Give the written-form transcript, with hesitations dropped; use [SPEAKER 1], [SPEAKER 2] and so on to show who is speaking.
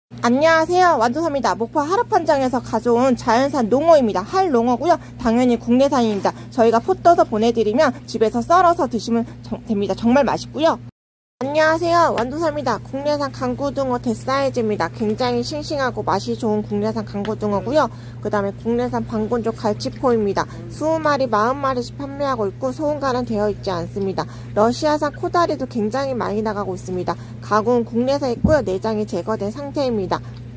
[SPEAKER 1] 안녕하세요, 완두사입니다. 목포 하루판장에서 가져온 자연산 농어입니다. 할농어고요. 당연히 국내산입니다. 저희가 포 떠서 보내드리면 집에서 썰어서 드시면 됩니다. 정말 맛있고요. 안녕하세요, 완두사입니다. 국내산 강고등어 대사이즈입니다. 굉장히 싱싱하고 맛이 좋은 국내산 강고등어고요. 그 다음에 국내산 방건조 갈치포입니다. 20마리, 40마리씩 판매하고 있고 소음가는 되어 있지 않습니다. 러시아산 코다리도 굉장히 많이 나가고 있습니다. 가구는 국내산 있고요. 내장이 제거된 상태입니다.